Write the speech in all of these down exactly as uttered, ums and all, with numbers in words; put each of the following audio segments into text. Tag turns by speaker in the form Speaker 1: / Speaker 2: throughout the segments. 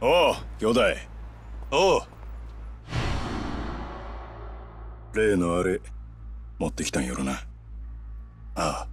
Speaker 1: おう、兄弟。
Speaker 2: おう。
Speaker 1: 例のあれ持ってきたんやろな。
Speaker 2: ああ。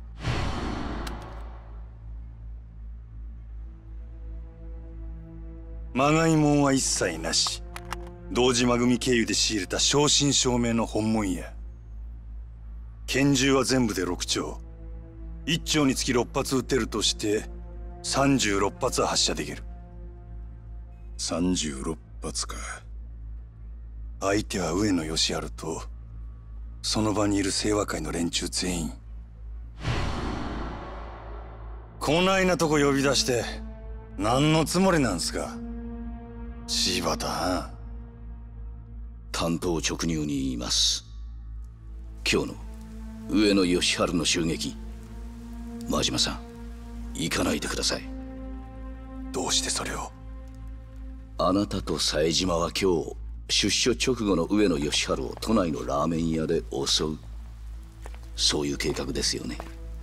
Speaker 2: まがいもんは一切なし。堂島組経由で仕入れた正真正銘の本物や。拳銃は全部でろく丁。いっ丁につきろっ発撃てるとしてさんじゅうろっ発発射できる。
Speaker 1: さんじゅうろっ発か。
Speaker 2: 相手は上野義治とその場にいる清和会の連中全員。こないなとこ呼び出して何のつもりなんすか、柴田。
Speaker 3: 単刀直入に言います。今日の上野義治の襲撃、真島さん行かないでください。
Speaker 2: どうしてそれを？
Speaker 3: あなたと冴島は今日出所直後の上野義治を都内のラーメン屋で襲う、そういう計画ですよね。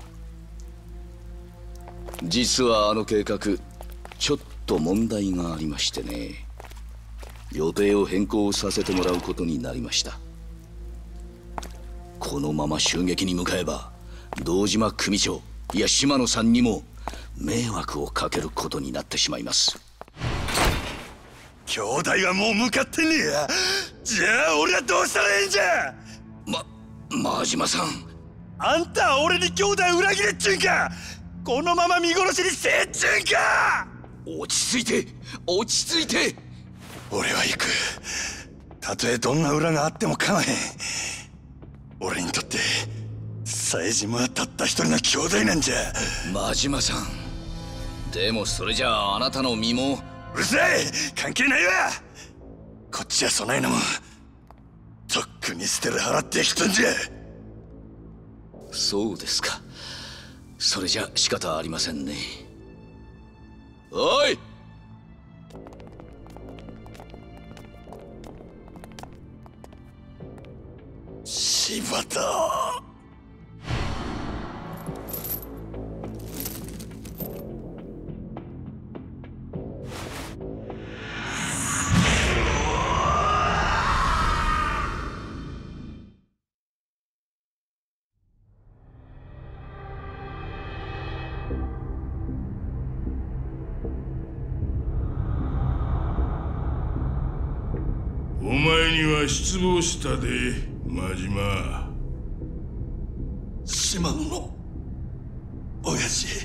Speaker 3: 実はあの計画ちょっと問題がありましてね、予定を変更させてもらうことになりました。このまま襲撃に向かえば堂島組長いや島野さんにも迷惑をかけることになってしまいます。
Speaker 2: 兄弟はもう向かってねえや。じゃあ俺はどうしたらええんじゃ。
Speaker 3: ま、真島さん、
Speaker 2: あんたは俺に兄弟裏切れっちゅうんか。このまま見殺しにせえっちゅうんか。
Speaker 3: 落ち着いて落ち着いて。
Speaker 2: 俺は行く。たとえどんな裏があっても構えへん。俺にとって冴島はたった一人の兄弟なんじゃ。
Speaker 3: 真島さん、でもそれじゃああなたの身も。
Speaker 2: うるさい、関係ないわ。こっちはそないなもんとっくに捨てる払ってきたんじゃ。
Speaker 3: そうですか。それじゃ仕方ありませんね。おい、
Speaker 2: 柴田。
Speaker 4: お前には失望したで、真島。
Speaker 2: 島野の親父。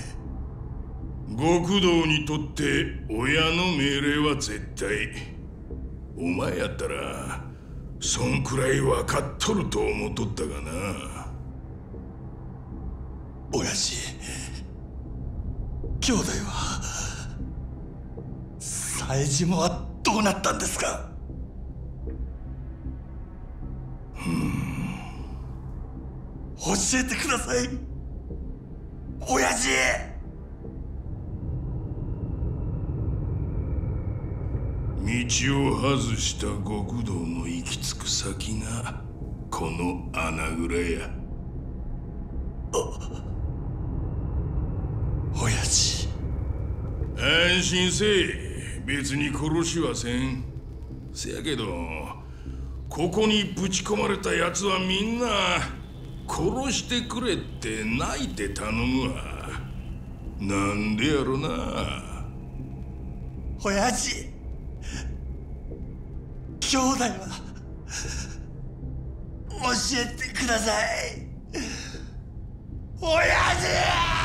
Speaker 4: 極道にとって親の命令は絶対。お前やったらそんくらい分かっとると思っとったがな。
Speaker 2: 親父、兄弟は冴島はどうなったんですか？教えてください、親父。
Speaker 4: 道を外した極道の行き着く先がこの穴蔵や。
Speaker 2: 親父。
Speaker 4: 安心せえ、別に殺しはせん。せやけどここにぶち込まれた奴はみんな殺してくれって泣いて頼むわ。なんでやろな。
Speaker 2: 親父、兄弟は教えてください、親父。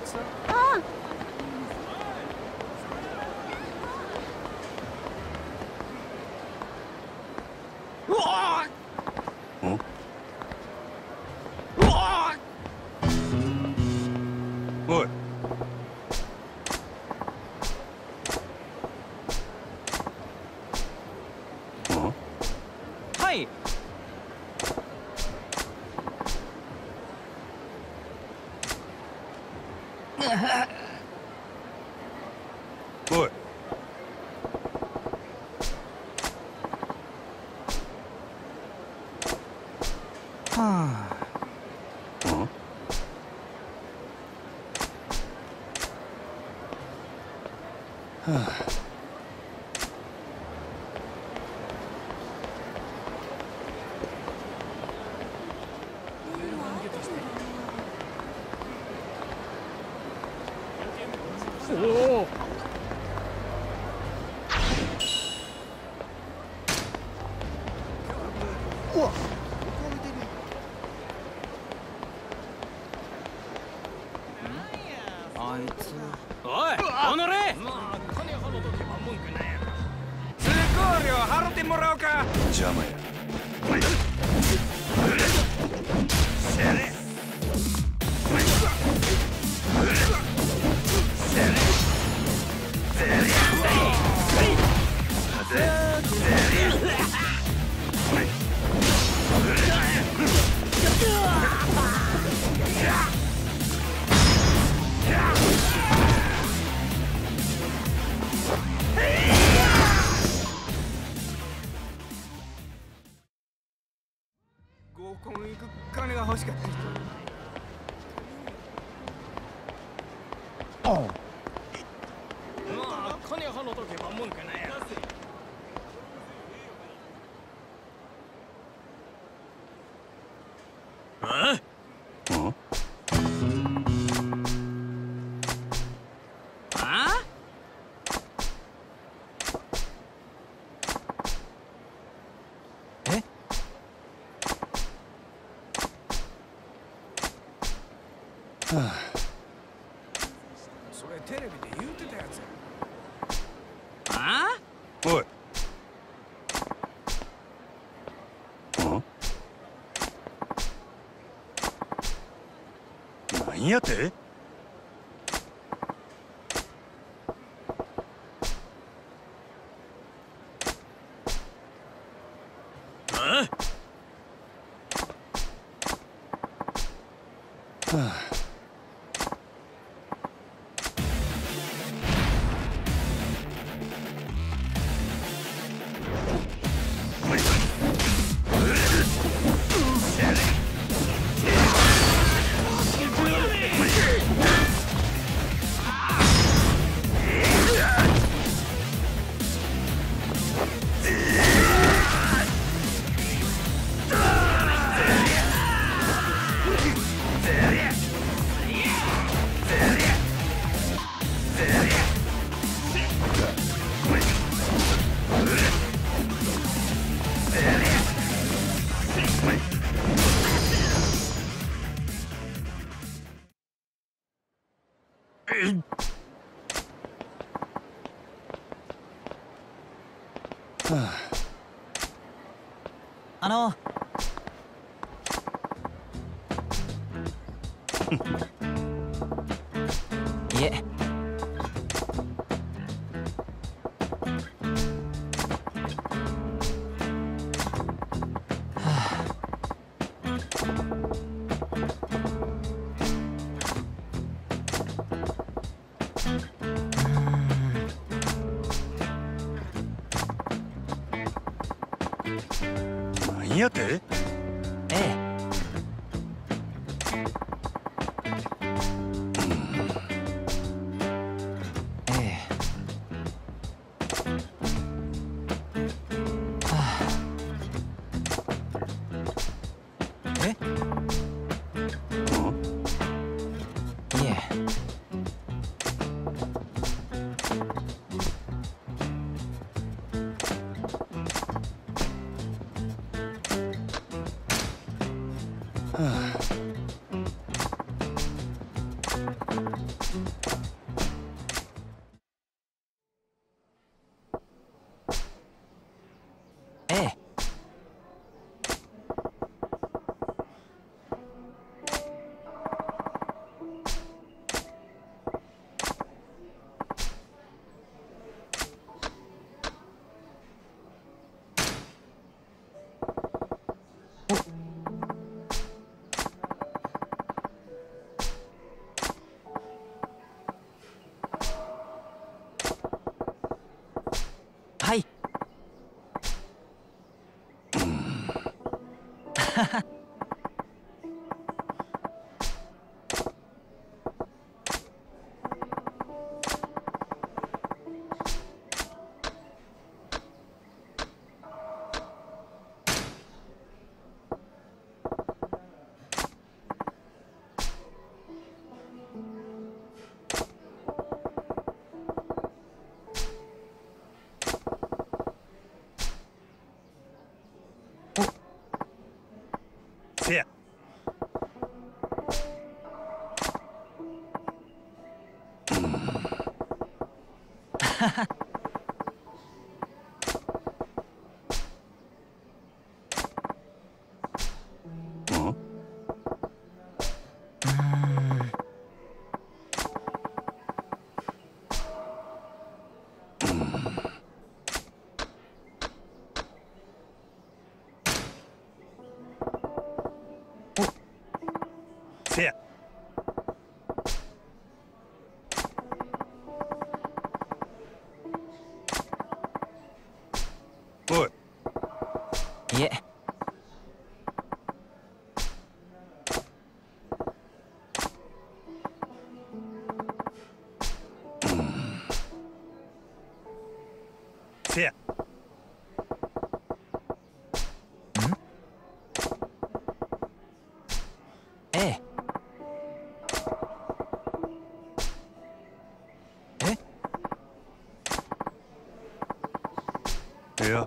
Speaker 2: おい。
Speaker 5: はい。
Speaker 2: おい。
Speaker 5: はあ。
Speaker 2: はあ。
Speaker 5: おお。あいつ。おい、おのれ。通行料払ってもらおうか。
Speaker 2: 邪魔や。
Speaker 5: 合コン行く金が欲しかった人。まあ金払うとけばもんかなや。あ？
Speaker 2: うん
Speaker 5: あ？え？
Speaker 2: はあ。
Speaker 5: それテレビで言うてたやつ。あ？
Speaker 2: おい。うん？なんやて？
Speaker 5: あ？
Speaker 2: はあ。
Speaker 5: あの。いえ。
Speaker 2: なんやて？
Speaker 5: ええ。
Speaker 2: せや。おい。
Speaker 5: いえ。
Speaker 2: せや。
Speaker 5: ええ。
Speaker 2: いや。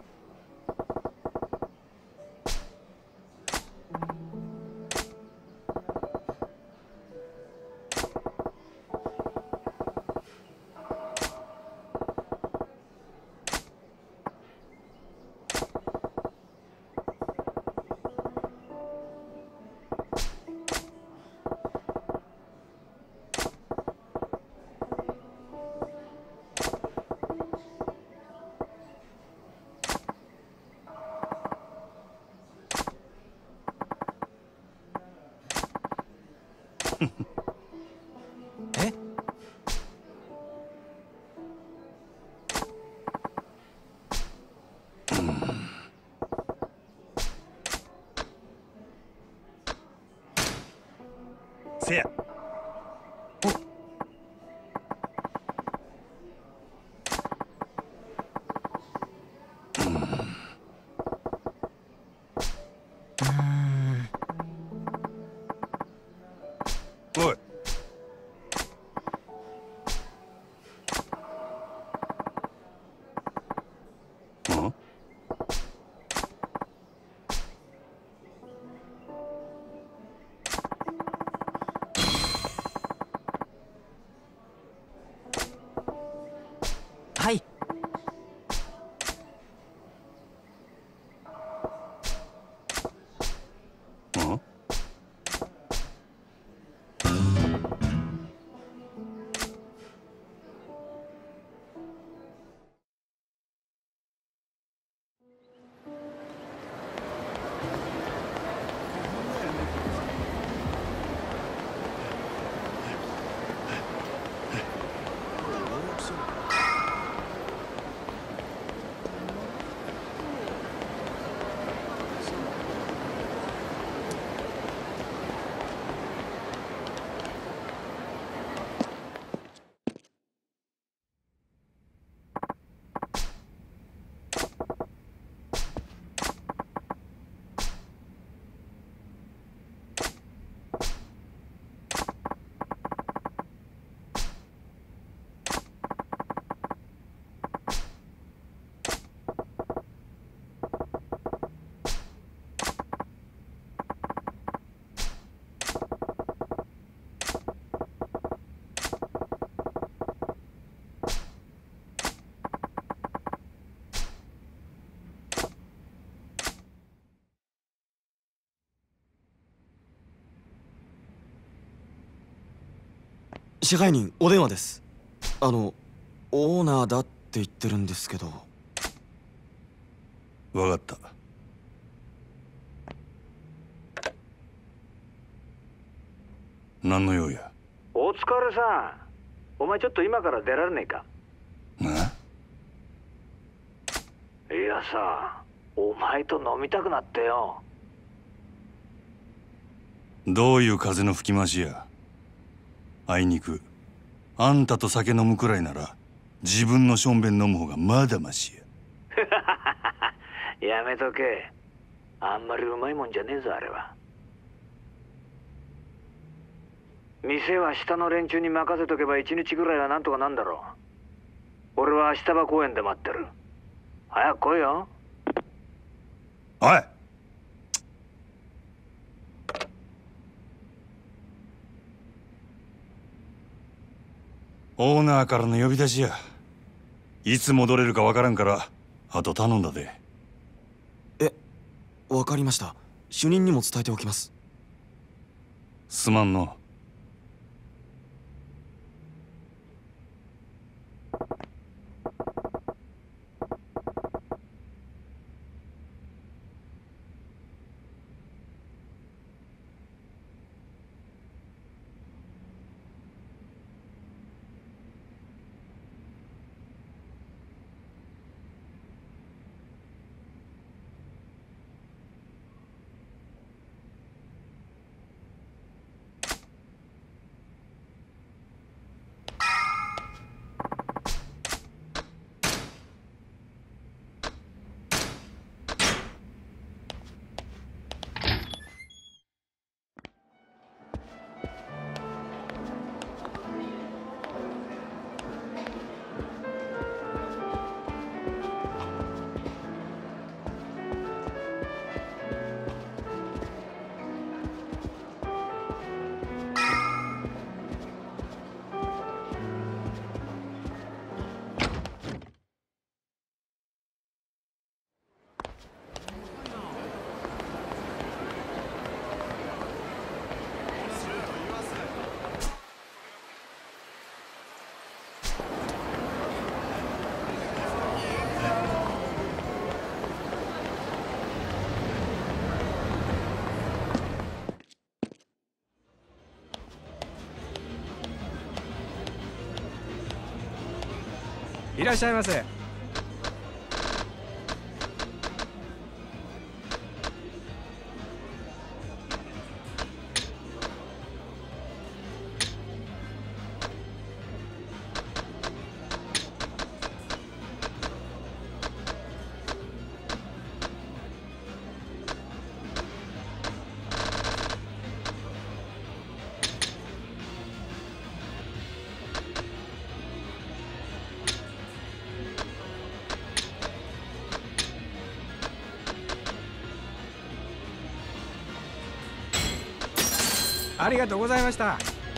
Speaker 5: え？
Speaker 2: せや。おい。ん？
Speaker 5: はい。
Speaker 2: ん？
Speaker 6: 支配人お電話です。あのオーナーだって言ってるんですけど。
Speaker 2: わかった。何の用や。
Speaker 7: お疲れさん。お前ちょっと今から出られねえか。
Speaker 2: な。
Speaker 7: いやさ、お前と飲みたくなってよ。
Speaker 2: どういう風の吹き回しや。あいにくあんたと酒飲むくらいなら自分のしょんべん飲む方がまだまし
Speaker 7: や。やめとけ。あんまりうまいもんじゃねえぞあれは。店は下の連中に任せとけば一日ぐらいはなんとかなんだろう。俺は下場公園で待ってる。早く来いよ。
Speaker 2: おい。オーナーからの呼び出しや。 いつ戻れるかわからんからあと頼んだで。
Speaker 6: え、わかりました。主任にも伝えておきます。
Speaker 2: すまんの。
Speaker 5: いらっしゃいませ。ありがとうございました。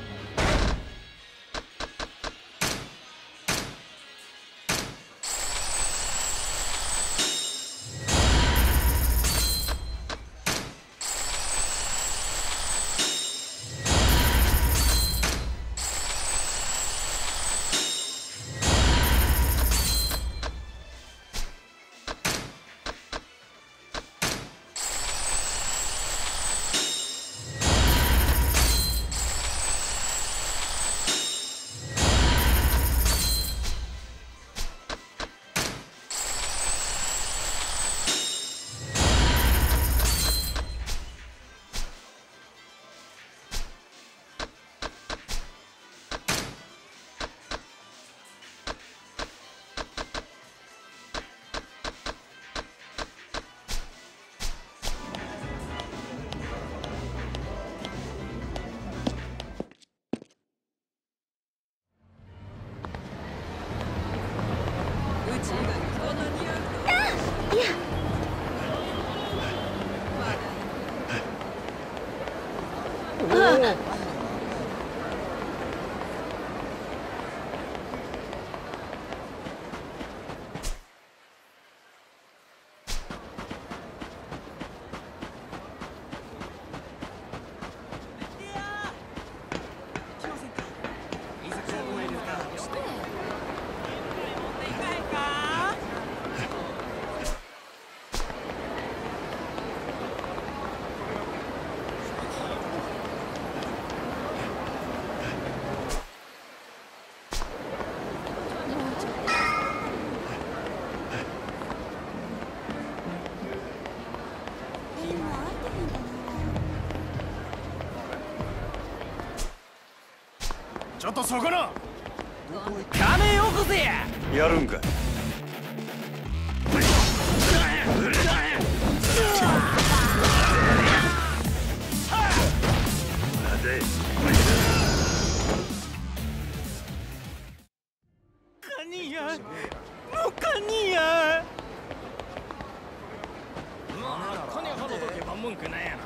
Speaker 5: ちょっとそこの金よこせや。
Speaker 2: やるんか。
Speaker 5: カニや、もうカニや。まあ、金払うとけば文句ないやな。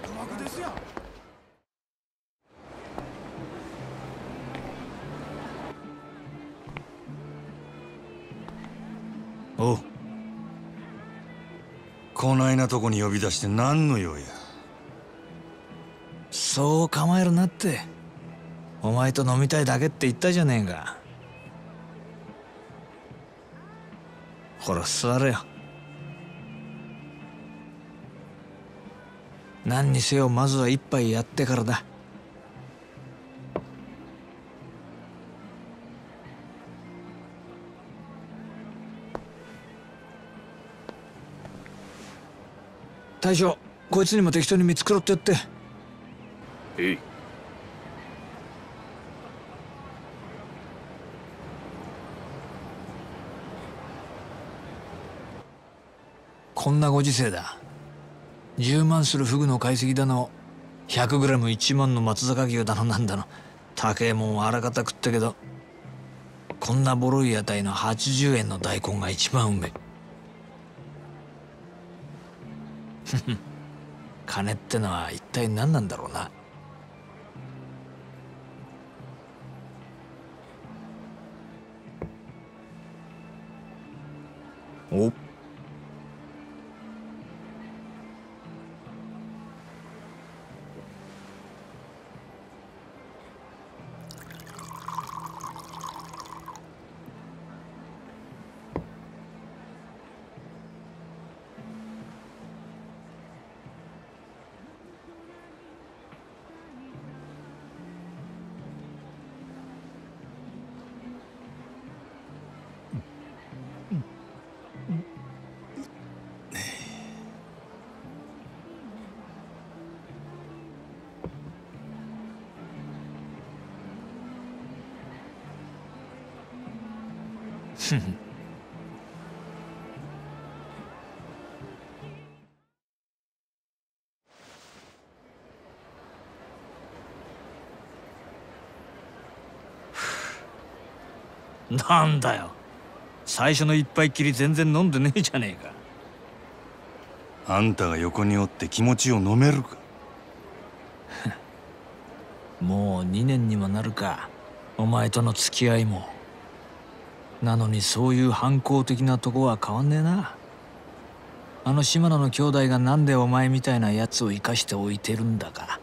Speaker 5: 幕ですやん。
Speaker 2: おう、こないなとこに呼び出して何の用や。
Speaker 5: そう構えるなって。お前と飲みたいだけって言ったじゃねえか。ほら座れよ。何にせよまずは一杯やってからだ。大将、こいつにも適当に見繕ってやって。
Speaker 3: えい。
Speaker 5: こんなご時世だ。じゅうまんするフグの解析だの、ひゃくグラムいちまんの松坂牛だのなんだの、高えもんはあらかた食ったけど、こんなボロい屋台のはちじゅうえんの大根が一番うめえ。金ってのは一体何なんだろうな。おっ、なんだよ、最初の一杯きり全然飲んでねえじゃねえか。
Speaker 2: あんたが横におって気持ちを飲めるか。
Speaker 5: もうにねんにもなるか、お前との付き合いも。なのにそういう反抗的なとこは変わんねえな。あの島野の兄弟がなんでお前みたいなやつを生かしておいてるんだか。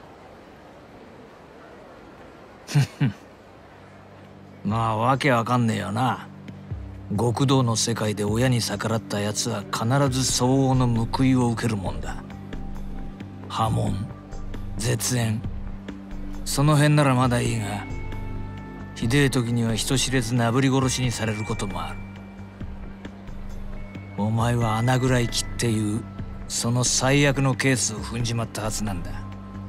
Speaker 5: まあわけわかんねえよな。極道の世界で親に逆らったやつは必ず相応の報いを受けるもんだ。破門、絶縁、その辺ならまだいいが、ひでえ時には人知れずなぶり殺しにされることもある。お前は穴蔵行きっていうその最悪のケースを踏んじまったはずなんだ。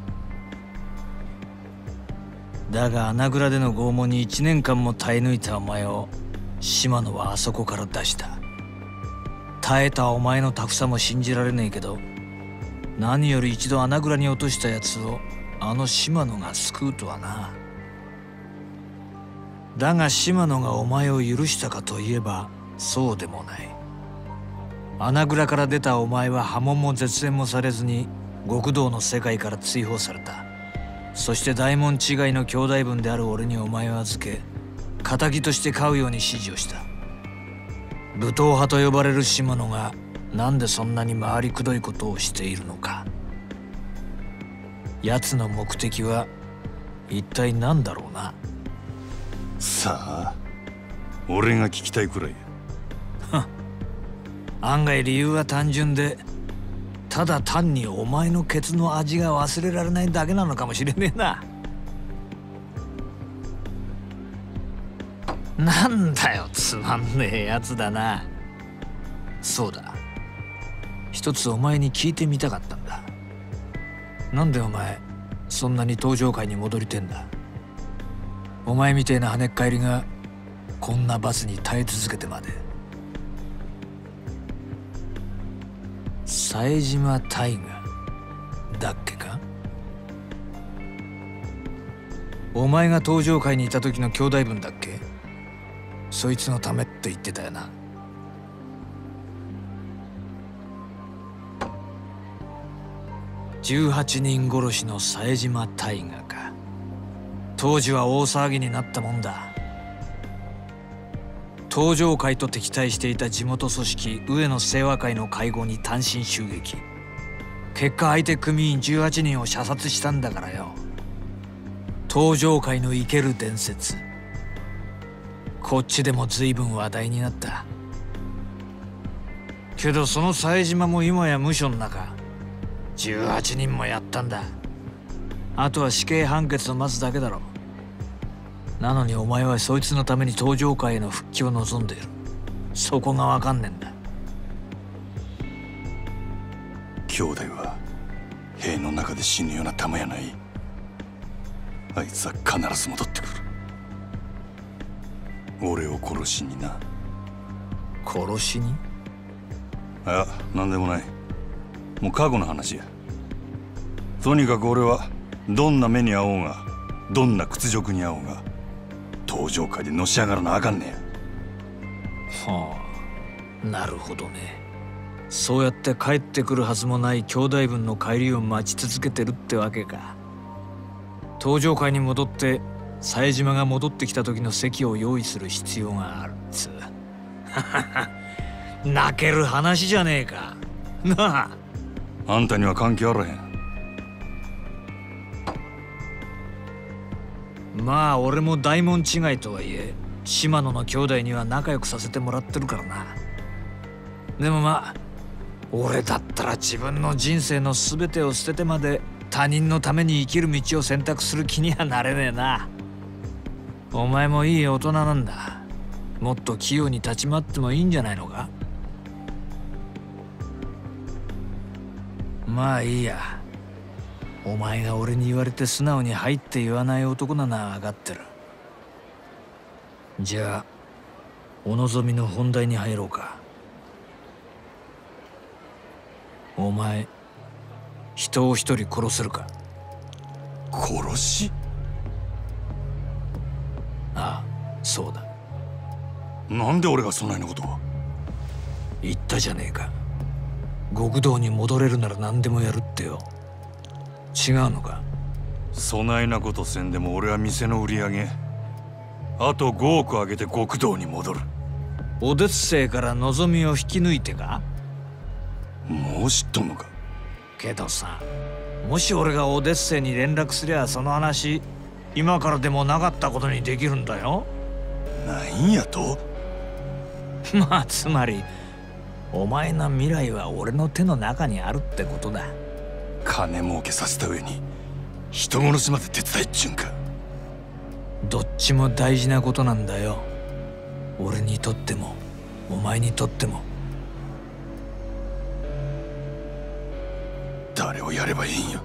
Speaker 5: だが穴蔵での拷問にいちねんかんも耐え抜いたお前を島野はあそこから出した。耐えたお前のタフさも信じられねえけど、何より一度穴蔵に落としたやつをあの島野が救うとはな。だが島野がお前を許したかといえばそうでもない。穴蔵から出たお前は破門も絶縁もされずに極道の世界から追放された。そして大門違いの兄弟分である俺にお前を預け、仇として飼うように指示をした。武闘派と呼ばれる島野がなんでそんなに回りくどいことをしているのか。奴の目的は一体何だろうな。
Speaker 2: さあ、俺が聞きたいくらいや。
Speaker 5: 案外理由は単純で、ただ単にお前のケツの味が忘れられないだけなのかもしれねえな。なんだよ、つまんねえやつだな。そうだ、一つお前に聞いてみたかったんだ。なんでお前そんなに登場界に戻りてんだ。お前みてえな跳ねっ返りがこんな罰に耐え続けてまで。冴島大河だっけか。お前が登場界にいた時の兄弟分だっけ。そいつのためって言ってたよな。 じゅうはちにん殺しの冴島大河か。当時は大騒ぎになったもんだ。東条会と敵対していた地元組織上野清和会の会合に単身襲撃。結果相手組員じゅうはちにんを射殺したんだからよ。東条会の生ける伝説、こっちでも随分話題になった。けどその冴島も今や無所の中。じゅうはちにんもやったんだ。あとは死刑判決を待つだけだろ。なのにお前はそいつのために東条会への復帰を望んでいる。そこがわかんねえんだ。
Speaker 2: 兄弟は塀の中で死ぬような玉やない。あいつは必ず戻ってくる。俺を殺しにな。
Speaker 5: 殺しに？
Speaker 2: いや、なんでもない。もう過去の話や。とにかく俺はどんな目に遭おうが、どんな屈辱に遭おうが、東条会でのし上がらなあかんね
Speaker 5: や。はあ、なるほどね。そうやって帰ってくるはずもない兄弟分の帰りを待ち続けてるってわけか。東条会に戻って冴島が戻ってきた時の席を用意する必要があるっつう。泣ける話じゃねえか。なあ。
Speaker 2: あんたには関係あらへん。
Speaker 5: まあ俺も大門違いとはいえ島野の兄弟には仲良くさせてもらってるからな。でもまあ俺だったら自分の人生の全てを捨ててまで他人のために生きる道を選択する気にはなれねえな。お前もいい大人なんだ。もっと器用に立ち回ってもいいんじゃないのか。まあいいや。お前が俺に言われて素直に入って言わない男なら分かってる。じゃあお望みの本題に入ろうか。お前人を一人殺せるか？
Speaker 2: 殺し？
Speaker 5: ああ、そうだ。
Speaker 2: なんで俺がそんなようなことを？
Speaker 5: 言ったじゃねえか。極道に戻れるなら何でもやるってよ。違うのか？
Speaker 2: そないなことせんでも俺は店の売り上げあとごおく上げて極道に戻る。
Speaker 5: オデッセイから望みを引き抜いてか？
Speaker 2: もう知っとんのか？
Speaker 5: けどさ、もし俺がオデッセイに連絡すりゃその話今からでもなかったことにできるんだよ。
Speaker 2: なんやと？
Speaker 5: まあつまりお前の未来は俺の手の中にあるってことだ。
Speaker 2: 金儲けさせた上に人殺しまで手伝いっちゅうんか。
Speaker 5: どっちも大事なことなんだよ。俺にとってもお前にとっても。
Speaker 2: 誰をやればいいんよ？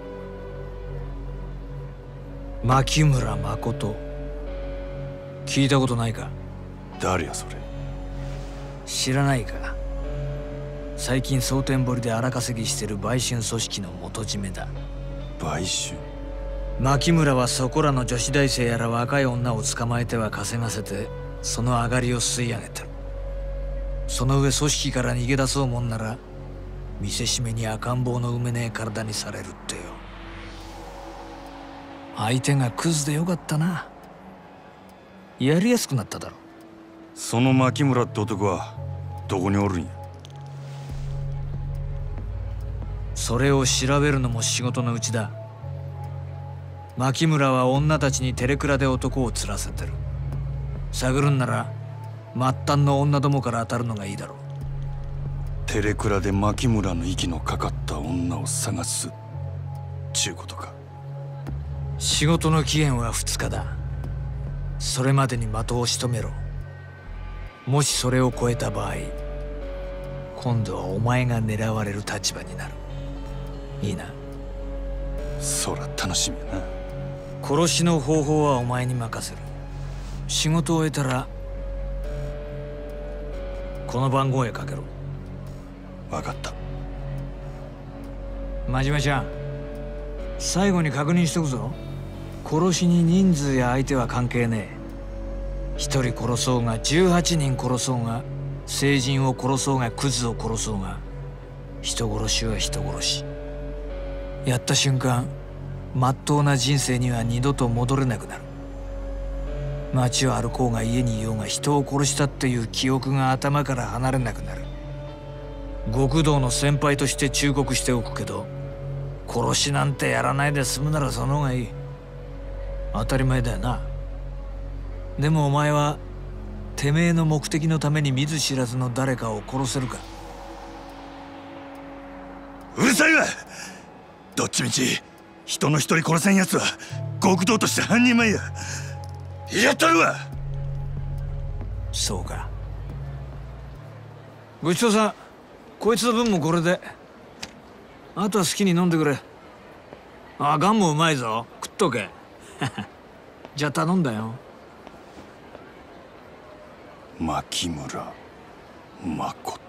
Speaker 5: 牧村誠、聞いたことないか？
Speaker 2: 誰やそれ？
Speaker 5: 知らないか？最近蒼天堀で荒稼ぎしてる売春組織の元締めだ。
Speaker 2: 売春？
Speaker 5: 牧村はそこらの女子大生やら若い女を捕まえては稼がせてその上がりを吸い上げてる。その上組織から逃げ出そうもんなら見せしめに赤ん坊の産めねえ体にされるってよ。相手がクズでよかったな。やりやすくなっただろ。
Speaker 2: その牧村って男はどこにおるんや？
Speaker 5: それを調べるのも仕事のうちだ。牧村は女たちにテレクラで男を釣らせてる。探るんなら末端の女どもから当たるのがいいだろう。
Speaker 2: テレクラで牧村の息のかかった女を探すちゅうことか。
Speaker 5: 仕事の期限はふつかだ。それまでに的を仕留めろ。もしそれを超えた場合、今度はお前が狙われる立場になる。いいな？
Speaker 2: そら楽しみやな。
Speaker 5: 殺しの方法はお前に任せる。仕事を終えたらこの番号へかけろ。
Speaker 2: 分かった。
Speaker 5: 真島ちゃん、最後に確認しとくぞ。殺しに人数や相手は関係ねえ。一人殺そうがじゅうはちにん殺そうが成人を殺そうがクズを殺そうが人殺しは人殺し。 やった瞬間まっとうな人生には二度と戻れなくなる。街を歩こうが家にいようが人を殺したっていう記憶が頭から離れなくなる。極道の先輩として忠告しておくけど、殺しなんてやらないで済むならその方がいい。当たり前だよな。でもお前はてめえの目的のために見ず知らずの誰かを殺せるか。
Speaker 2: うるさいわ。どっちみち人の一人殺せんやつは極道として半人前や。やったるわ。
Speaker 5: そうか。ごちそうさん。こいつの分もこれで。あとは好きに飲んでくれ。あ、ガンもうまいぞ。食っとけ。じゃあ頼んだよ。
Speaker 2: 牧村誠。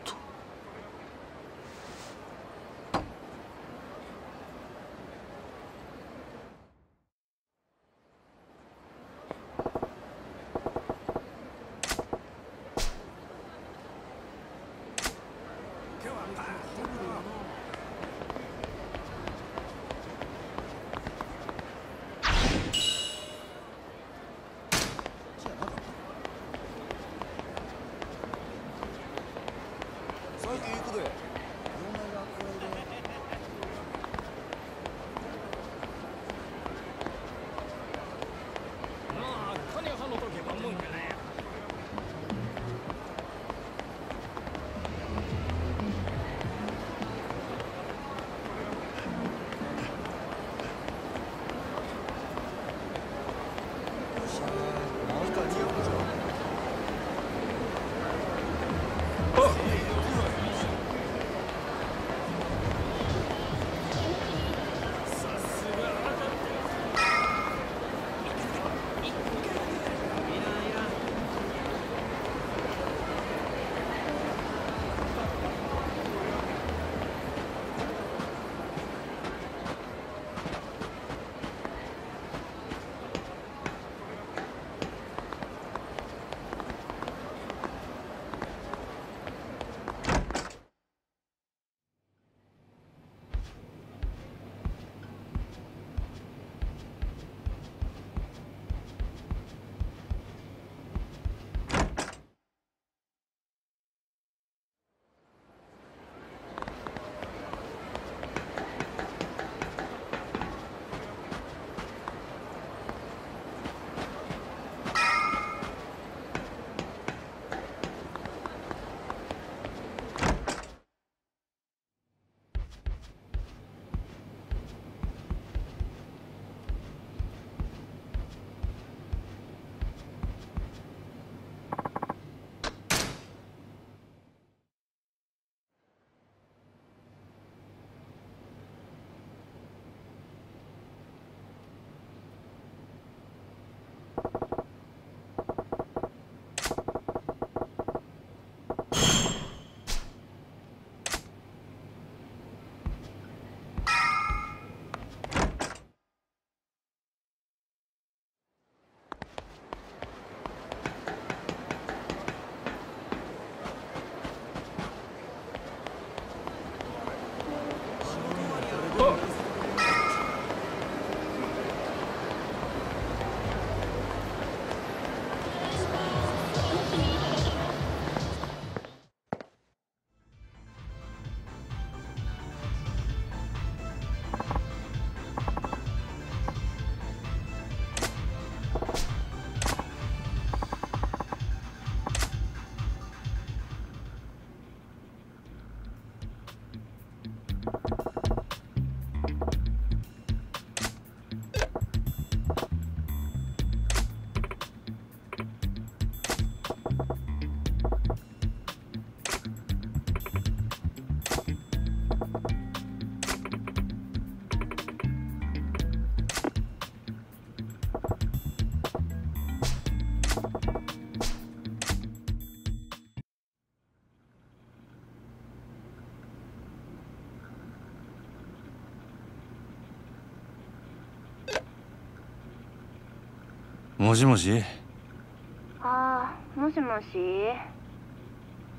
Speaker 2: もしもし。
Speaker 8: ああ、もしもし。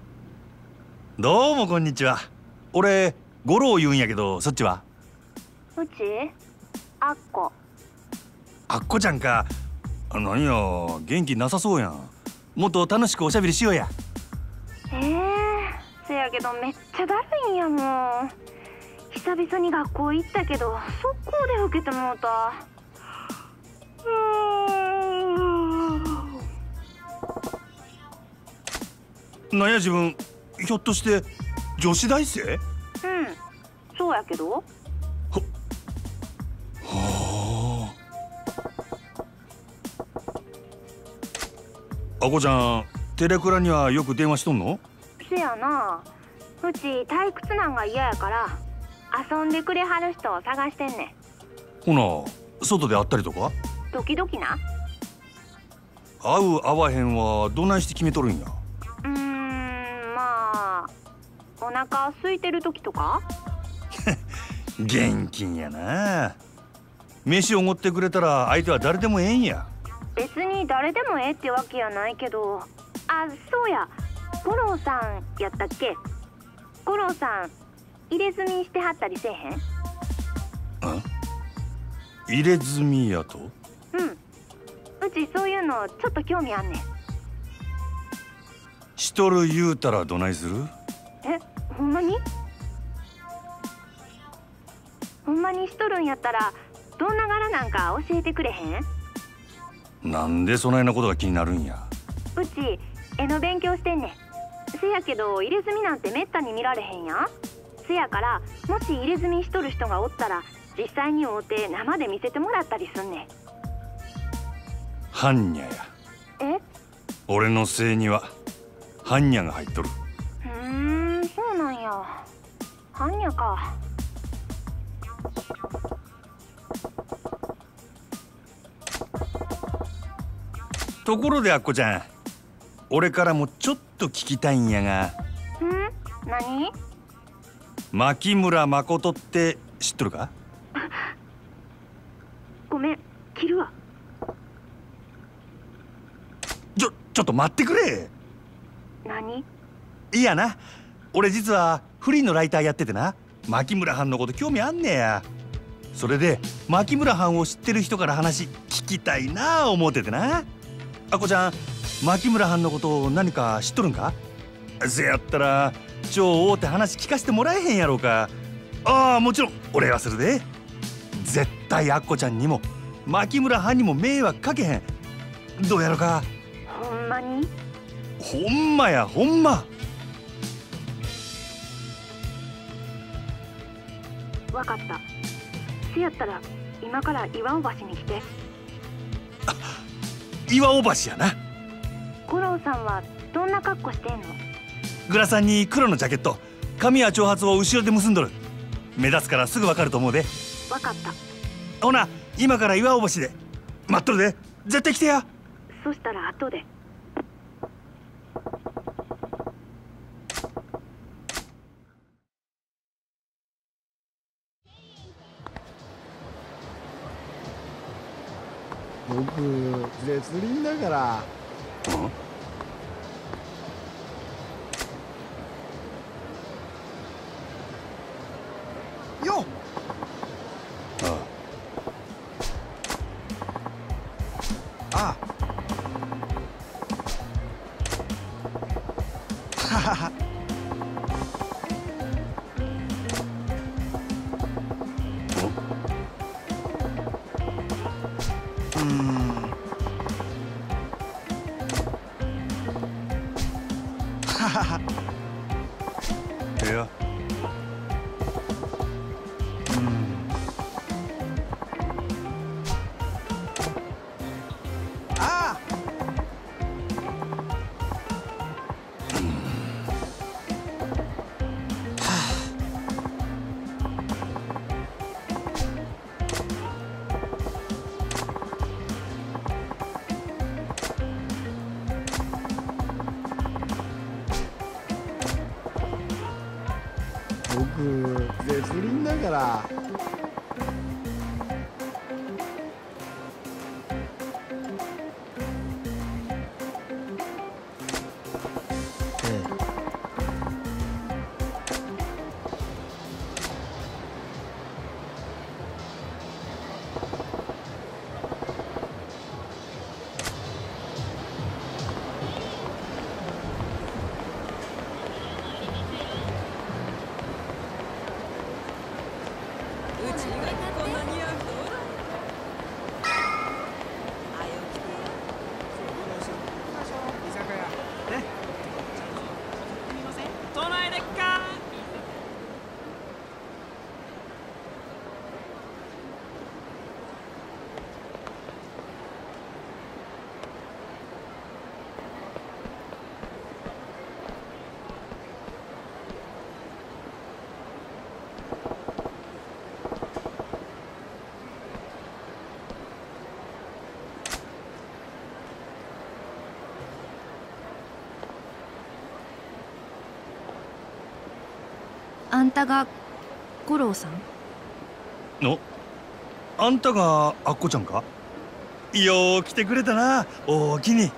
Speaker 2: どうもこんにちは。俺五郎言うんやけど、そっちは？
Speaker 8: ううちあっこ。
Speaker 2: あっこちゃんか。何や元気なさそうやん。もっと楽しくおしゃべりしようや。
Speaker 8: ええー、せやけどめっちゃだるいんやもん。久々に学校行ったけど速攻で受けてもうた。
Speaker 2: なんや自分ひょっとして女子大生？
Speaker 8: うん、そうやけど。は
Speaker 2: はあ。あこちゃんテレクラにはよく電話しとんの？
Speaker 8: せやな。うち退屈なんが嫌やから遊んでくれはる人を探してんね
Speaker 2: ほ
Speaker 8: ん。
Speaker 2: な外で会ったりとか？
Speaker 8: 時々な。
Speaker 2: 会う会わへんはどないして決めとるんや？
Speaker 8: うーん、まあお腹空いてる時とか。
Speaker 2: 現金やな。飯おごってくれたら相手は誰でもええんや。
Speaker 8: 別に誰でもええってわけやないけど。あ、そうや、五郎さんやったっけ。五郎さん入れ墨してはったりせえへん？
Speaker 2: あ？入れ墨やと？
Speaker 8: うん、うちそういうのちょっと興味あんねん。
Speaker 2: しとる言うたらどないする？
Speaker 8: え、ほんまに？ほんまにしとるんやったらどんな柄なんか教えてくれへん？
Speaker 2: なんでそないなことが気になるんや？
Speaker 8: うち絵の勉強してんねん。せやけど入れ墨なんてめったに見られへんやん。せやからもし入れ墨しとる人がおったら実際に会うて生で見せてもらったりすんねん。
Speaker 2: 般若や。
Speaker 8: え？
Speaker 2: 俺の姓には般若が入っとる。
Speaker 8: うーん、そうなんや。般若か。
Speaker 2: ところであっこちゃん、俺からもちょっと聞きたいんやが。
Speaker 8: ん？何？
Speaker 2: 牧村誠って知っとるか？
Speaker 8: ごめん、切るわ。
Speaker 2: ちょ、ちょっと待ってくれ。
Speaker 8: 何？
Speaker 2: いやな、俺実はフリーのライターやっててな、牧村藩のこと興味あんねや。それで牧村藩を知ってる人から話聞きたいなあ思っててな。あこちゃん、牧村藩のことを何か知っとるんか？せやったら超大手話聞かせてもらえへんやろうか。ああ、もちろん俺はするで。絶対あっこちゃんにも牧村藩にも迷惑かけへん。どうやろか？
Speaker 8: ほんまに？
Speaker 2: ほんまや、ほんま。
Speaker 8: わかった。せやったら今から岩尾橋に来て。
Speaker 2: 岩尾橋やな。
Speaker 8: 五郎さんはどんな格好してんの？
Speaker 2: グラサンに黒のジャケット、髪や長髪を後ろで結んどる。目立つからすぐわかると思うで。
Speaker 8: わかった。
Speaker 2: ほな今から岩尾橋で待っとるで。絶対来てや。
Speaker 8: そしたら後で。
Speaker 9: 僕絶倫だから。よっ。ああ。ははは。
Speaker 2: ええや。
Speaker 9: 僕絶倫だから。
Speaker 8: あんたが五郎さん？
Speaker 2: のあんたがアッコちゃんか？よう来てくれたな、おおきに。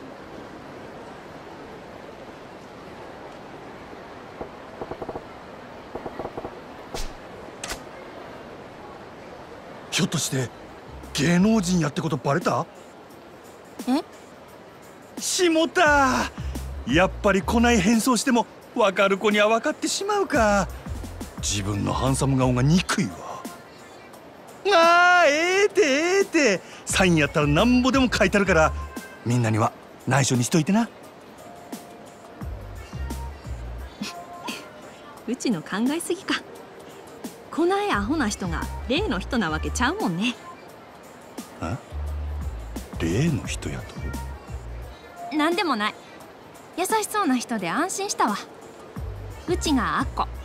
Speaker 2: ひょっとして芸能人やってことバレた？
Speaker 8: え？
Speaker 2: しもた。やっぱりこない変装しても分かる子には分かってしまうか。自分のハンサム顔が憎いわ。ああ、ええてええて、サインやったらなんぼでも書いてあるから、みんなには内緒にしといてな。
Speaker 8: うちの考えすぎか。こないアホな人が例の人なわけちゃうもんね。
Speaker 2: あ？例の人やと？
Speaker 8: なんでもない。優しそうな人で安心したわ。うちがアッコ。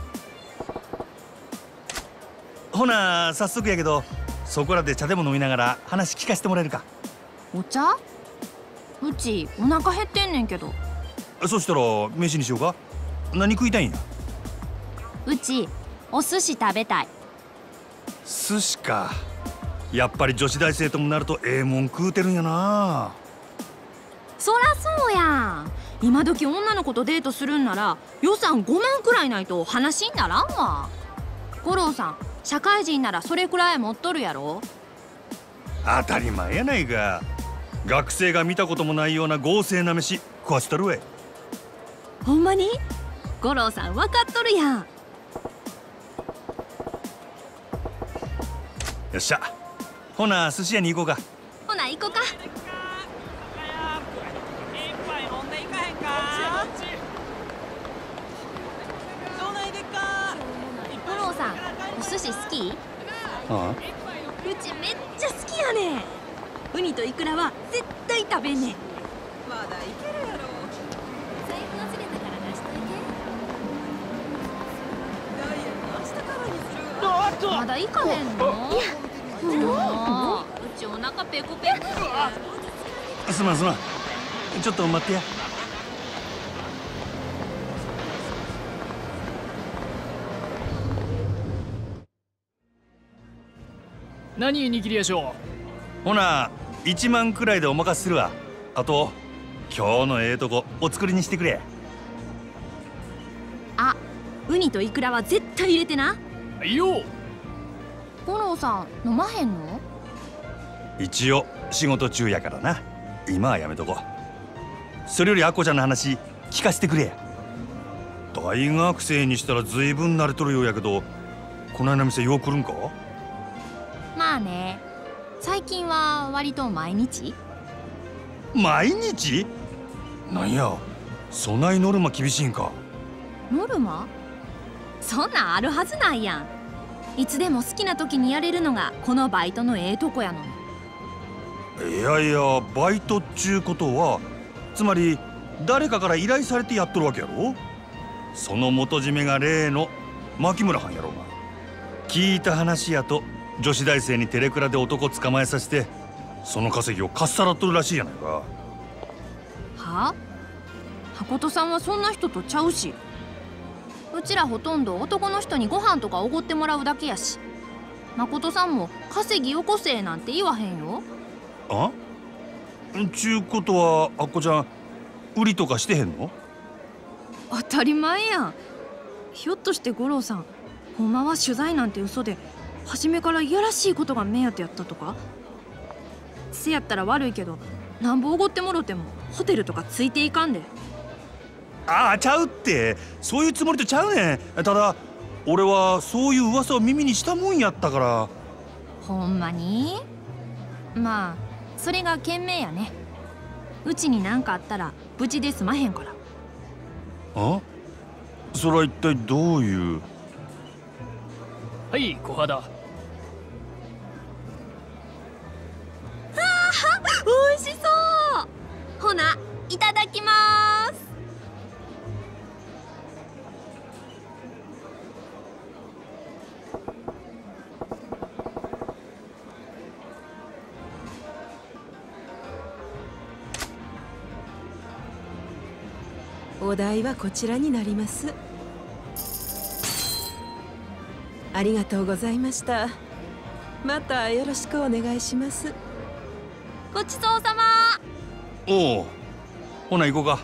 Speaker 2: ほな早速やけど、そこらで茶でも飲みながら話聞かせてもらえるか？
Speaker 8: お茶？うちお腹減ってんねんけど。
Speaker 2: そしたら飯にしようか。何食いたいんや？
Speaker 8: うちお寿司食べたい。
Speaker 2: 寿司か。やっぱり女子大生ともなるとええもん食うてるんやな。
Speaker 8: そらそうやん。今時女の子とデートするんなら予算ごまんくらいないと話にならんわ。五郎さん、社会人ならそれくらい持っとるやろ。
Speaker 2: 当たり前やないか。学生が見たこともないような豪勢な飯食わしたるわい。
Speaker 8: ほんまに？五郎さん分かっとるやん。
Speaker 2: よっしゃ、ほな寿司屋に行こうか。
Speaker 8: ほな行こうか。五郎さん、お寿司好き？
Speaker 2: ああ、
Speaker 8: うちめっちゃ好きやねん。ウニとイクラは絶対食べんねん。まだいけるやろ。財布忘れたから出しといて。ダイエット明日からにするわ。まだ行かへんの？もううちお腹ペコペコ。
Speaker 2: すまんすまん、ちょっと待ってや。
Speaker 10: 何握りやしょ
Speaker 2: う？ほないちまんくらいでお任せするわ。あと今日のええとこお作りにしてくれ。
Speaker 8: あ、ウニとイクラは絶対入れてな。
Speaker 10: いいよ。
Speaker 8: 五郎さん飲まへんの？
Speaker 2: 一応仕事中やからな。今はやめとこう。それよりアッコちゃんの話聞かせてくれや。大学生にしたら随分慣れとるようやけど、こないな店よう来るんか？
Speaker 8: まあね、最近は割と毎日。
Speaker 2: 毎日？なんや、そないノルマ厳しいんか？
Speaker 8: ノルマ？そんなんあるはずないやん。いつでも好きな時にやれるのがこのバイトのええとこやのに。
Speaker 2: いやいや、バイトっちゅうことはつまり誰かから依頼されてやっとるわけやろ？その元締めが例の牧村はんやろうが。聞いた話やと女子大生にテレクラで男捕まえさせて、その稼ぎをかっさらっとるらしいやないか。
Speaker 8: はあ？誠さんはそんな人とちゃうし。うちらほとんど男の人にご飯とかおごってもらうだけやし。誠さんも稼ぎよこせなんて言わへんよ。
Speaker 2: あ？ちゅうことはあっこちゃん売りとかしてへんの？
Speaker 8: 当たり前やん。ひょっとして五郎さん、ほんまは取材なんて嘘で初めからいやらしいことが目当てやったとか？せやったら悪いけど、なんぼおごってもろてもホテルとかついていかんで。
Speaker 2: ああ、ちゃうって、そういうつもりとちゃうねん。ただ俺はそういう噂を耳にしたもんやったから。
Speaker 8: ほんまに？まあそれが賢明やね。うちに何かあったら無事で済まへんから。
Speaker 2: あ？それは一体どういう？
Speaker 10: はい小肌。
Speaker 8: あおいしそう。ほないただきます。
Speaker 11: お代はこちらになります。ありがとうございました。またよろしくお願いします。
Speaker 8: ごちそうさま。
Speaker 2: おお、ほな行こうか。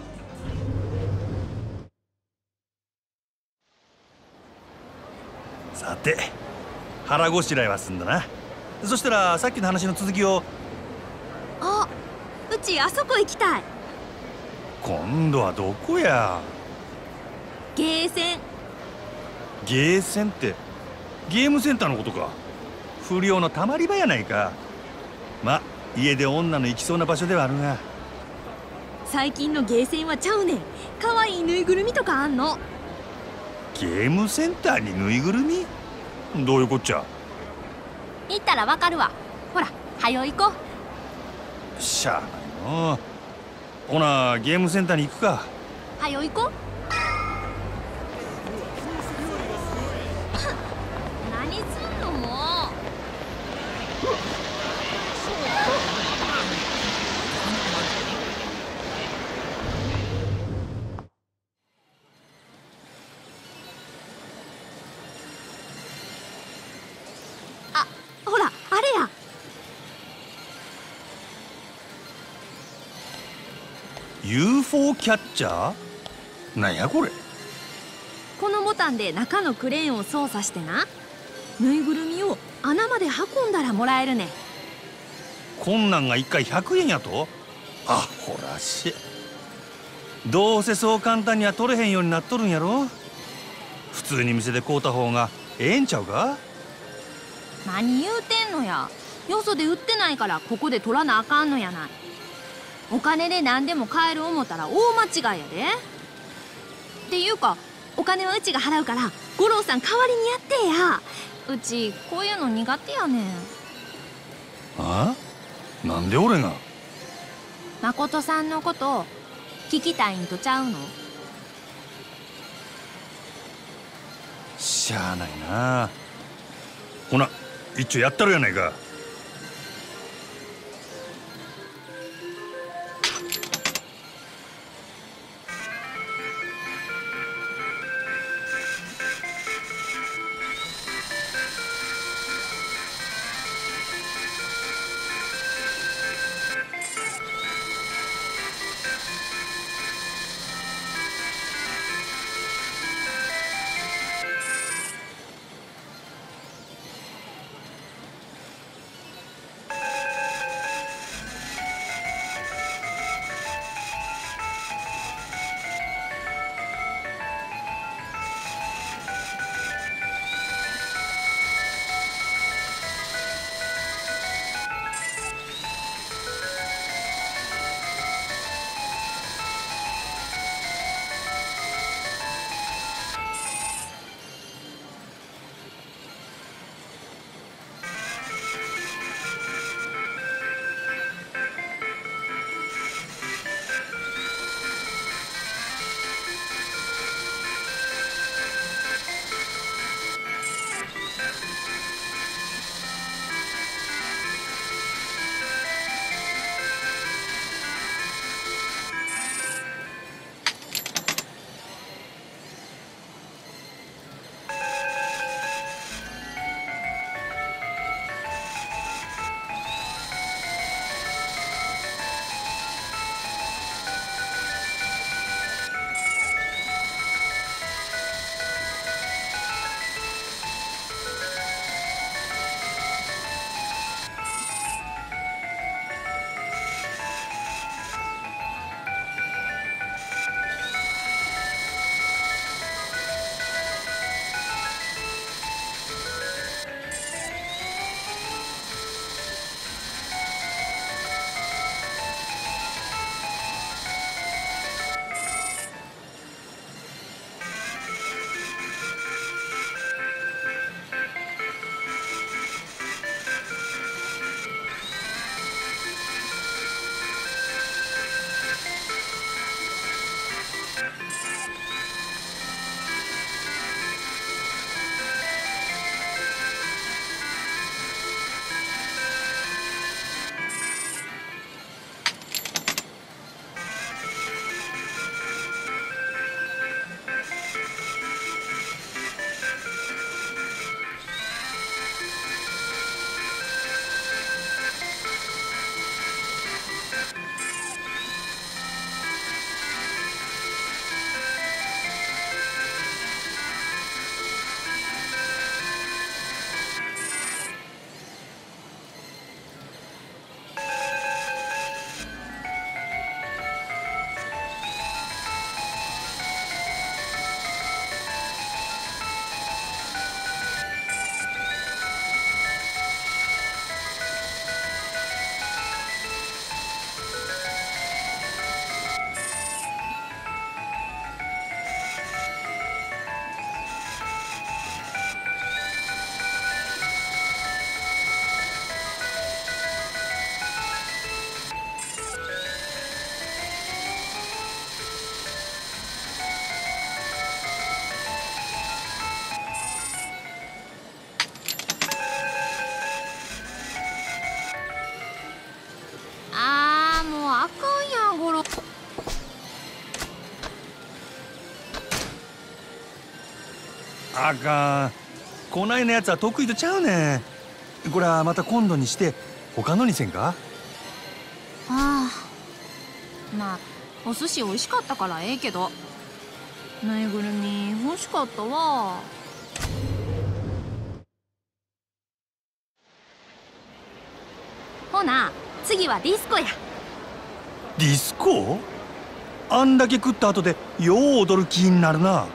Speaker 2: さて、腹ごしらえは済んだな。そしたらさっきの話の続きを。
Speaker 8: あ、うちあそこ行きたい。
Speaker 2: 今度はどこや？
Speaker 8: ゲーセン。
Speaker 2: ゲーセンってゲームセンターのことか。不良のたまり場やないか。ま、家で女の行きそうな場所ではあるが。
Speaker 8: 最近のゲーセンはちゃうねん。かわいいぬいぐるみとかあんの。
Speaker 2: ゲームセンターにぬいぐるみ？どういうこっちゃ？
Speaker 8: 行ったらわかるわ。ほら、はよ行こ
Speaker 2: う。しゃあないの。ほなゲームセンターに行くか。
Speaker 8: はよ行こう。何すんのもう。あ、ほらあれや。
Speaker 2: ユーフォー キャッチャー？なんやこれ。
Speaker 8: このボタンで中のクレーンを操作してな、ぬいぐるみを穴まで運んだらもらえるねん。
Speaker 2: こんなんがいっかいひゃくえんやと？アホらしい。どうせそう簡単には取れへんようになっとるんやろ。普通に店で買うた方がええんちゃうか？
Speaker 8: 何言うてんのや。よそで売ってないからここで取らなあかんのやない。お金で何でも買える思ったら大間違いやで。っていうかお金はうちが払うから五郎さん代わりにやってや。うちこういうの苦手やねん。
Speaker 2: あ？なんで俺が？
Speaker 8: 誠さんのこと聞きたいんとちゃうの？
Speaker 2: しゃあないな。ほな一丁やったるやないか。 あかん、こないなやつは得意とちゃうねん。これはまた今度にして他のにせんか。
Speaker 8: ああ、まあお寿司美味しかったからええけど、ぬいぐるみ欲しかったわ。ほな次はディスコや。
Speaker 2: ディスコ？あんだけ食った後でよう踊る気になるな。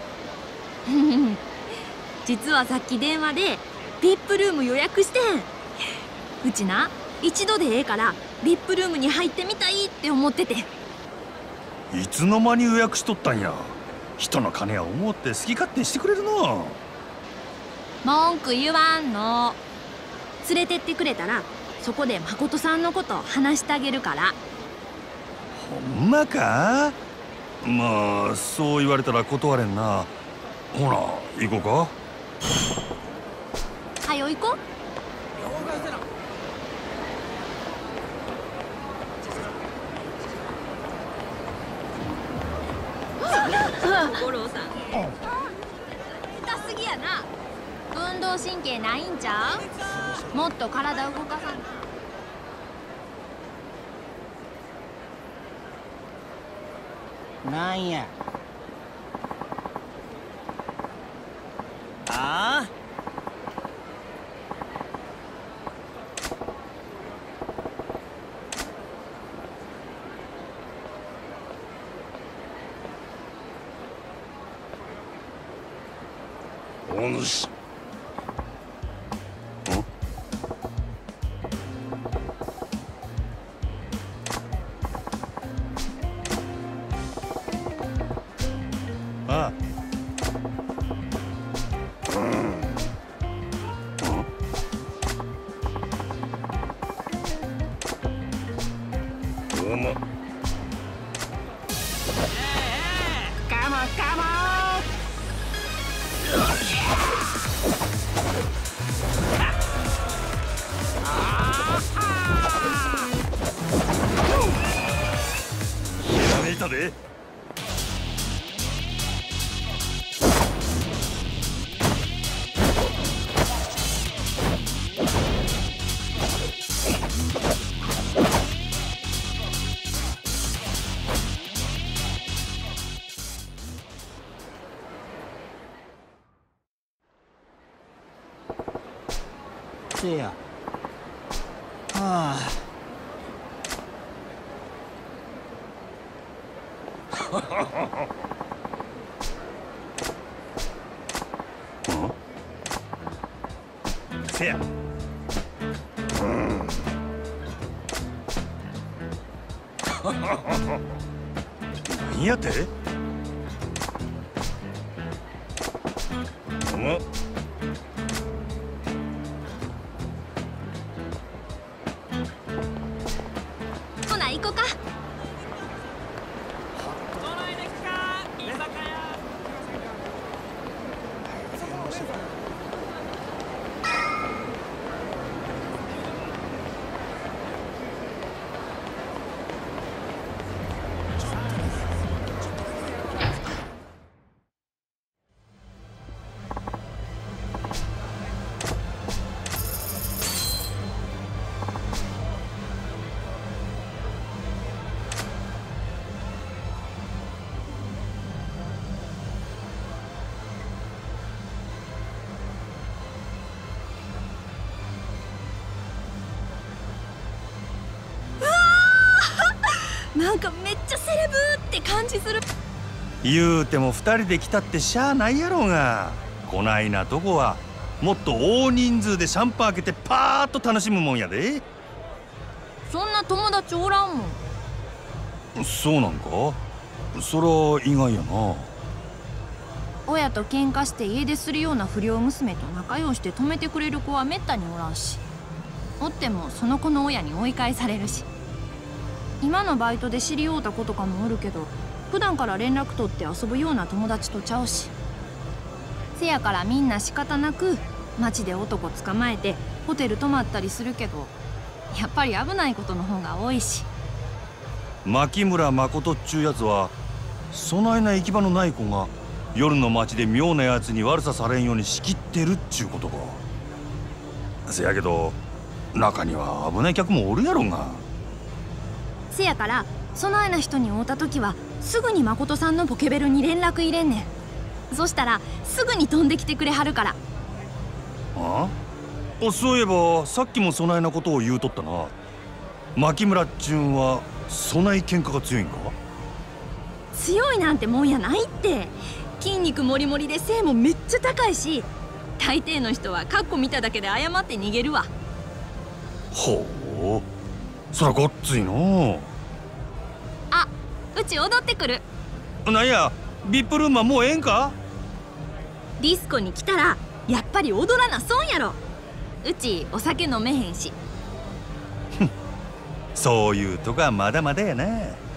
Speaker 8: 実はさっき電話で ブイアイピー ルーム予約してん。うちな一度でええから ブイアイピー ルームに入ってみたいって思ってて。
Speaker 2: いつの間に予約しとったんや。人の金は思って好き勝手してくれるな。
Speaker 8: 文句言わんの。連れてってくれたらそこで誠さんのこと話してあげるから。
Speaker 2: ほんまか？まあそう言われたら断れんな。ほら行こうか。
Speaker 8: はよ行こう。五郎さん下手すぎやな。運動神経ないんちゃう？もっと体動かさんな。
Speaker 12: なんや。ああ。
Speaker 2: お主。ああ。どうも。
Speaker 12: カモンカモン。
Speaker 2: ひらめいたで。
Speaker 12: せや。はあ。
Speaker 2: せや。うん。何やて？おま。
Speaker 8: ほな行こうか。なんかめっちゃセレブって感じする。
Speaker 2: 言うても二人で来たってしゃあないやろうが。こないなとこはもっと大人数でシャンパン開けてパーッと楽しむもんやで。
Speaker 8: そんな友達おらんもん。
Speaker 2: そうなんか？そら意外やな。
Speaker 8: 親と喧嘩して家出するような不良娘と仲良して止めてくれる子はめったにおらんし、おってもその子の親に追い返されるし。今のバイトで知り合うた子とかもおるけど、普段から連絡取って遊ぶような友達とちゃうし。せやからみんな仕方なく街で男捕まえてホテル泊まったりするけど、やっぱり危ないことの方が多いし。
Speaker 2: 牧村誠っちゅうやつはそないな行き場のない子が夜の街で妙なやつに悪さされんように仕切ってるっちゅうことか。せやけど中には危ない客もおるやろが。
Speaker 8: せやからそないな人に会うた時はすぐに誠さんのポケベルに連絡入れんねん。そしたらすぐに飛んできてくれはるから。
Speaker 2: ああ、そういえばさっきもそないなことを言うとったな。牧村っちゅうんはそない喧嘩が強いんか。
Speaker 8: 強いなんてもんやないって。筋肉もりもりで背もめっちゃ高いし、大抵の人はカッコ見ただけで謝って逃げるわ。
Speaker 2: ほう、そらごっついの。
Speaker 8: あ、うち踊ってくる。
Speaker 2: なんや、ビップルームはもうええんか。
Speaker 8: ディスコに来たらやっぱり踊らな損やろ。うちお酒飲めへんし。
Speaker 2: そういうとこはまだまだやな。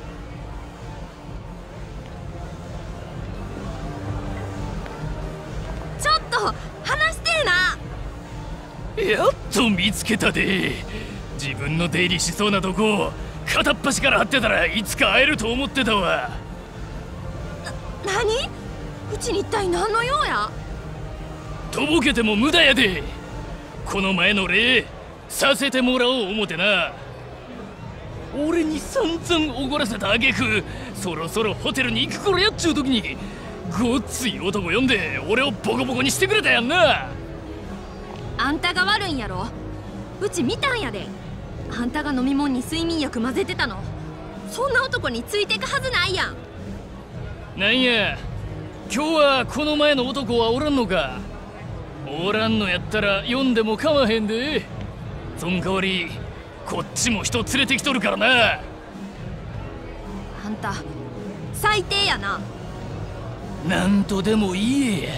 Speaker 8: ちょっと話してえな。
Speaker 10: やっと見つけたで。自分の出入りしそうなとこ片っ端から張ってたらいつか会えると思ってたわ。
Speaker 8: な、何？うちに一体何の用や？
Speaker 10: とぼけても無駄やで。この前の礼させてもらおう思てな。俺に散々おごらせた挙句、そろそろホテルに行く頃やっちゅう時にごっつい男呼んで俺をボコボコにしてくれたやんな。
Speaker 8: あんたが悪いんやろ。うち見たんやで。あんたが飲み物に睡眠薬混ぜてたの。そんな男についてくはずないやん。
Speaker 10: なんや、今日はこの前の男はおらんのか。おらんのやったら呼んでも構わへんで。そん代わりこっちも人連れてきとるからな。
Speaker 8: あんた最低やな。
Speaker 10: なんとでも言えや。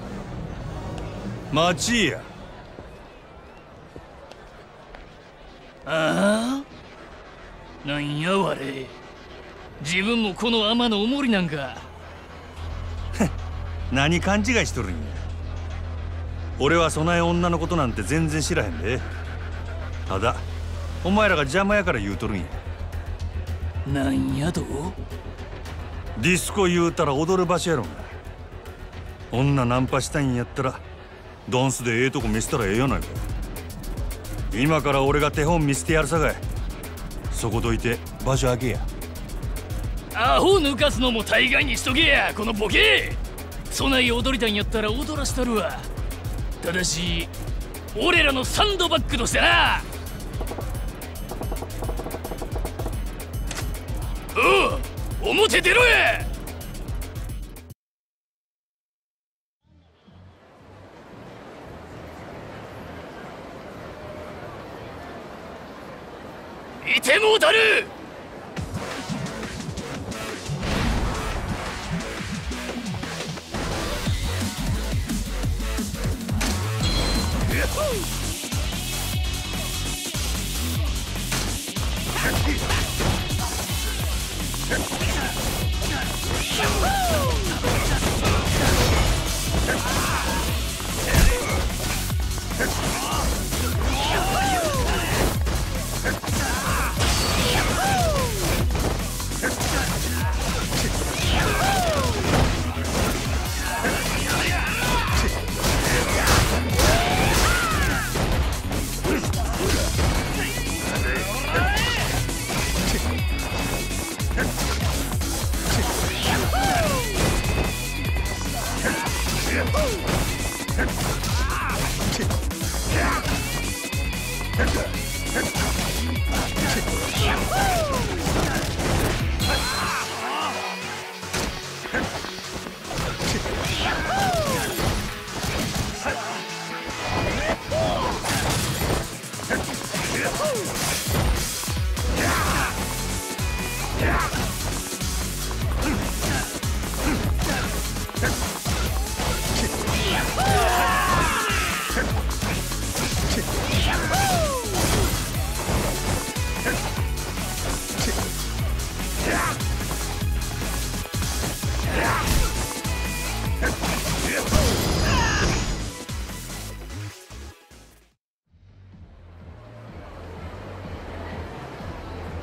Speaker 2: 待ちや。
Speaker 10: ああ、なんやわれ。自分もこの天のおもりなんか。
Speaker 2: 何勘違いしとるんや。俺はそない女のことなんて全然知らへんで。ただお前らが邪魔やから言うとるんや。
Speaker 10: なんやと？
Speaker 2: ディスコ言うたら踊る場所やろが。女ナンパしたいんやったらダンスでええとこ見せたらええやないか。今から俺が手本見せてやるさかい。そこどいて場所開けや。
Speaker 10: アホ抜かすのも大概にしとけや、このボケ。そない踊りたいんやったら踊らしたるわ。ただし俺らのサンドバッグとしてな。おう、表出ろや。いてもうたる。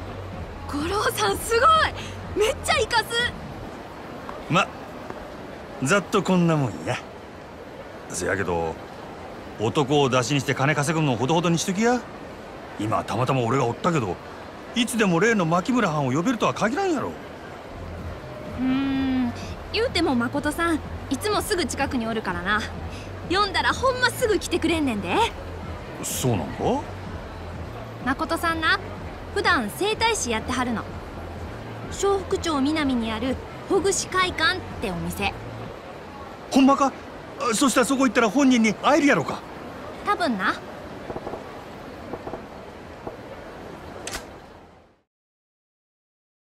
Speaker 8: 五郎さんすごい。めっちゃイカす。
Speaker 2: まざっとこんなもんや。せやけど男を出しにして金稼ぐのほどほどにしときや。今たまたま俺がおったけど、いつでも例の牧村藩を呼べるとは限らんやろ。
Speaker 8: うーん、言うても誠さんいつもすぐ近くにおるからな。呼んだらほんますぐ来てくれんねんで。
Speaker 2: そうなんか？
Speaker 8: 誠さんな、普段整体師やってはるの。笑福町南にあるほぐし会館ってお店。
Speaker 2: ほんまか？そしたらそこ行ったら本人に会えるやろか。
Speaker 8: 多分な。